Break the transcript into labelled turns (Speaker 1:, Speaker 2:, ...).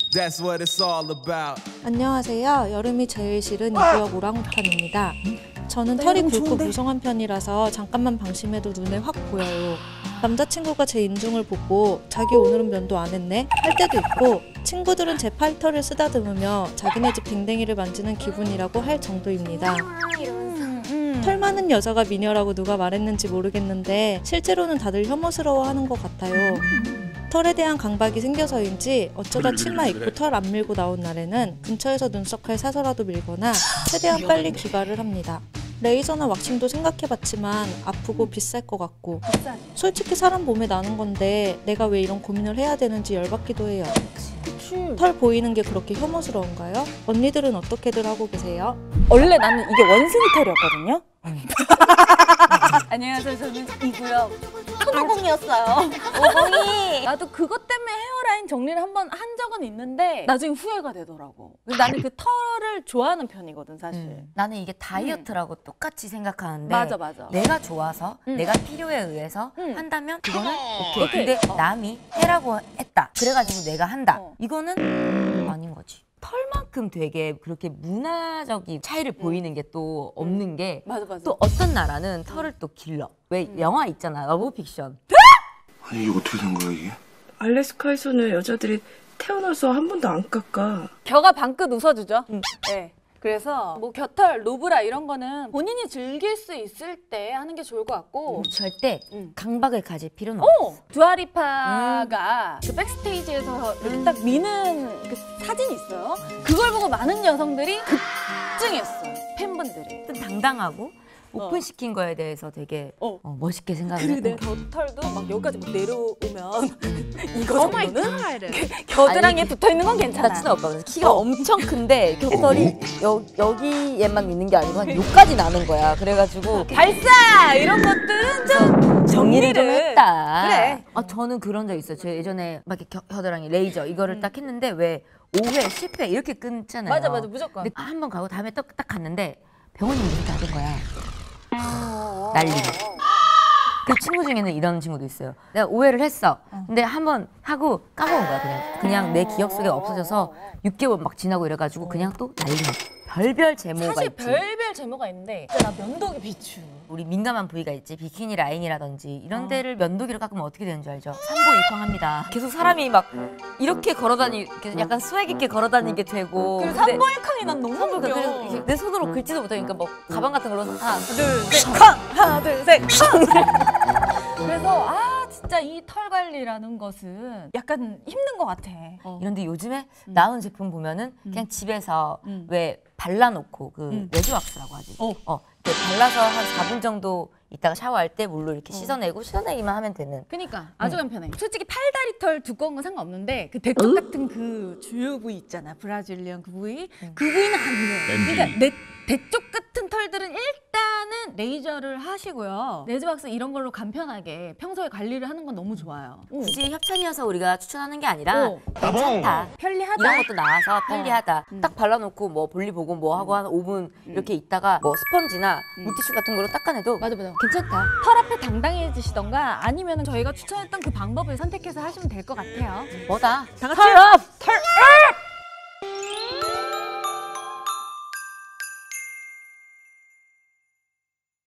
Speaker 1: That's what it's all about.
Speaker 2: 안녕하세요. 여름이 제일 싫은 이구역 오랑우탄입니다. 저는 털이 굵고 무성한 편이라서 잠깐만 방심해도 눈에 확 보여요. 남자친구가 제 인중을 보고 자기 오늘은 면도 안 했네? 할 때도 있고, 친구들은 제 팔털을 쓰다듬으며 자기네 집 댕댕이를 만지는 기분이라고 할 정도입니다. 털 많은 여자가 미녀라고 누가 말했는지 모르겠는데 실제로는 다들 혐오스러워하는 것 같아요. 털에 대한 강박이 생겨서인지 어쩌다 치마 입고 털 안 밀고 나온 날에는 근처에서 눈썹칼 사서라도 밀거나 최대한 빨리 귀가를 합니다. 레이저나 왁싱도 생각해봤지만 아프고 비쌀 것 같고, 솔직히 사람 몸에 나는 건데 내가 왜 이런 고민을 해야 되는지 열받기도 해요. 털 보이는 게 그렇게 혐오스러운가요? 언니들은 어떻게들 하고 계세요?
Speaker 3: 원래 나는 이게 원숭이 털이었거든요. 안녕하세요, 저는 이구역 손오공이었어요. 오공이. 나도 그것 때문에 헤어라인 정리를 한번 한 적은 있는데 나중에 후회가 되더라고. 나는 그 털을 좋아하는 편이거든, 사실.
Speaker 4: 나는 이게 다이어트라고 똑같이 생각하는데,
Speaker 3: 맞아.
Speaker 4: 내가 좋아서 내가 필요에 의해서 한다면 그거는 오케이. 근데 남이 해라고 했다, 그래가지고 내가 한다, 이거는 아닌 거지. 털만큼 되게 그렇게 문화적인 차이를 보이는 게 또 없는 게,
Speaker 3: 맞아.
Speaker 4: 또 어떤 나라는 털을 또 길러. 왜 영화 있잖아, 러브픽션.
Speaker 5: 아니 이게 어떻게 된 거야 이게?
Speaker 6: 알래스카에서는 여자들이 태어나서 한 번도 안 깎아.
Speaker 3: 겨가 방긋 웃어주죠. 네. 그래서 뭐 겨털, 노브라 이런 거는 본인이 즐길 수 있을 때 하는 게 좋을 것 같고,
Speaker 4: 절대 강박을 가질 필요는 없어.
Speaker 3: 두아리파가 그 백스테이지에서 이렇게 딱 미는 그 사진이 있어요. 그걸 보고 많은 여성들이 급증했어요, 팬분들이.
Speaker 4: 좀 당당하고 오픈시킨 거에 대해서 되게 멋있게 생각을
Speaker 3: 그리고 내
Speaker 4: 했던
Speaker 3: 겨털도 막 여기까지 막 내려오면 이거 정도는 겨드랑이에 붙어있는 건 괜찮아.
Speaker 4: 나 진짜 오빠 키가 엄청 큰데 겨털이 여기에만 있는 게 아니고 한 여기까지 나는 거야. 그래가지고
Speaker 3: 발사! 이런 것들은 좀
Speaker 4: 정리를 좀 했다.
Speaker 3: 그래.
Speaker 4: 저는 그런 적 있어요. 저 예전에 막 이렇게 겨드랑이 레이저 이거를 딱 했는데 왜 5회, 10회 이렇게 끊잖아요.
Speaker 3: 맞아, 무조건.
Speaker 4: 근데 한 번 가고 다음에 딱 갔는데 병원님이 이렇게 하는 거야. 난리. 그 친구 중에는 이런 친구도 있어요. 내가 오해를 했어. 근데 한 번 하고 까먹은 거야. 그냥 내 기억 속에 없어져서 6개월 막 지나고 이래가지고 그냥 또 난리. 별별 제모가
Speaker 3: 사실
Speaker 4: 있지.
Speaker 3: 별별 제모가 있는데 나 면도기 비추.
Speaker 4: 우리 민감한 부위가 있지. 비키니 라인이라든지 이런 데를 면도기로 깎으면 어떻게 되는 줄 알죠? 삼보일쾅합니다. 계속 사람이 막 이렇게 약간 스웩 있게 걸어다니게 되고.
Speaker 3: 그리고 삼보일쾅이 난 너무 웃겨.
Speaker 4: 내 손으로 긁지도 못하니까 뭐 가방 같은 걸로 하나, 둘, 셋,
Speaker 3: 하나, 둘, 셋. 그래서 진짜 이 털 관리라는 것은 약간 힘든 것 같아.
Speaker 4: 이런데 요즘에 나온 제품 보면은 그냥 집에서 왜 발라놓고 그 레드왁스라고 하지. 이렇게 발라서 한 4분 정도 있다가 샤워할 때 물로 이렇게 씻어내기만 하면 되는.
Speaker 3: 그러니까 아주 간편해. 솔직히 팔다리 털 두꺼운 건 상관없는데 그 대쪽 같은 그 주요 부위 있잖아, 브라질리언 그 부위, 그 부위는 안 돼요. 그러니까 내 대쪽 같은 털들은 일단은 레이저를 하시고요. 레즈왁스 이런 걸로 간편하게 평소에 관리를 하는 건 너무 좋아요.
Speaker 4: 굳이 협찬이어서 우리가 추천하는 게 아니라 괜찮다,
Speaker 3: 편리하다,
Speaker 4: 이런 것도 나와서 편리하다. 딱 발라놓고 뭐 볼일 보고 뭐 하고 한 5분 이렇게 있다가 뭐 스펀지나 물티슈 같은 걸로 닦아내도
Speaker 3: 맞아. 괜찮다. 털 앞에 당당해지시던가 아니면 저희가 추천했던 그 방법을 선택해서 하시면 될 것 같아요.
Speaker 4: 뭐다?
Speaker 3: 다 같이 털 업!